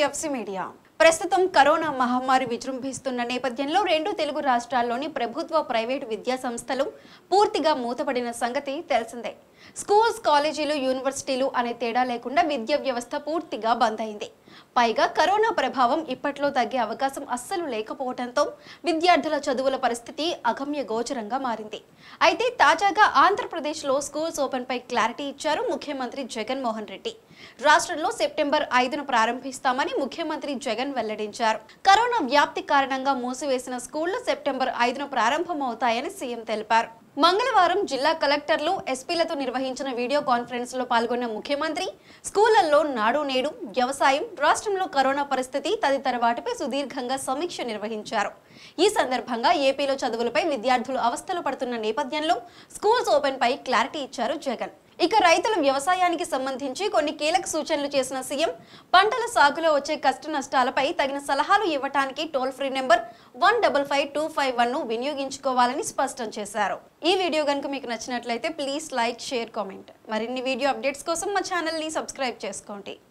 TFC media ప్రస్తుతం corona మహమ్మారి విజృంభిస్తున్న నేపథ్యంలో రెండు తెలుగు రాష్ట్రాల్లోని ప్రభుత్వ ప్రైవేటు విద్యా సంస్థలు పూర్తిగా మూతపడిన సంగతి తెలిసిందే. స్కూల్స్, కాలేజీలు, యూనివర్సిటీలు అనే తేడా లేకుండా విద్యా వ్యవస్థ పూర్తిగా బంద్ అయింది. పైగా కరోనా ప్రభావం ఇప్పట్లో తగ్గే అవకాశం అస్సలు లేకపోవడంతో విద్యార్థుల చదువుల పరిస్థితి అగమ్య గోచరంగా మారింది. అయితే తాజాగా ఆంధ్రప్రదేశ్లో స్కూల్స్ ఓపెన్ పై క్లారిటీ ఇచ్చారు ముఖ్యమంత్రి జగన్మోహన్ రెడ్డి. రాష్ట్రంలో సెప్టెంబర్ 5న ప్రారంభిస్తామని ముఖ్యమంత్రి జగన్ వెల్లడించారు. కరోనా వ్యాప్తి కారణంగా మూసివేసిన స్కూళ్లు సెప్టెంబర్ 5న ప్రారంభమవుతాయని సీఎం తెలిపారు. మంగళవారం జిల్లా కలెక్టర్లు, ఎస్పీలతో నిర్వహించిన వీడియో కాన్ఫరెన్స్ లో పాల్గొన్న ముఖ్యమంత్రి స్కూళ్లలో నాడు నేడు, వ్యవసాయం, రాష్ట్రంలో కరోనా పరిస్థితి తదితర వాటిపై సుదీర్ఘంగా సమీక్ష నిర్వహించారు. ఈ సందర్భంగా ఏపీలో చదువులపై విద్యార్థులు అవస్థలు పడుతున్న నేపథ్యంలో స్కూల్స్ ఓపెన్ పై క్లారిటీ ఇచ్చారు జగన్. ఇక రైతుల వ్యవసాయానికి సంబంధించి కొన్ని కీలక సూచనలు చేసిన సీఎం పంటల సాగులో వచ్చే కష్ట నష్టాలపై తగిన సలహాలు ఇవ్వడానికి టోల్ ఫ్రీ నెంబర్ 155251ను వినియోగించుకోవాలని స్పష్టం చేశారు. ఈ వీడియో గనుక మీకు నచ్చినట్లయితే ప్లీజ్ లైక్, షేర్, కామెంట్. మరిన్ని వీడియో అప్డేట్స్ కోసం మా ఛానల్ ని సబ్స్క్రైబ్ చేసుకోండి.